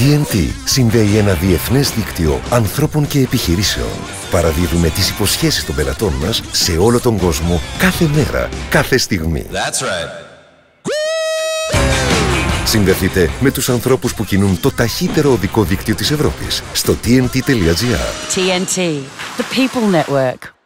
TNT συνδέει ένα διεθνές δίκτυο ανθρώπων και επιχειρήσεων. Παραδίδουμε τις υποσχέσεις των πελατών μας σε όλο τον κόσμο, κάθε μέρα, κάθε στιγμή. That's right. Συνδεθείτε με τους ανθρώπους που κινούν το ταχύτερο οδικό δίκτυο της Ευρώπης στο tnt.gr. TNT, the People Network.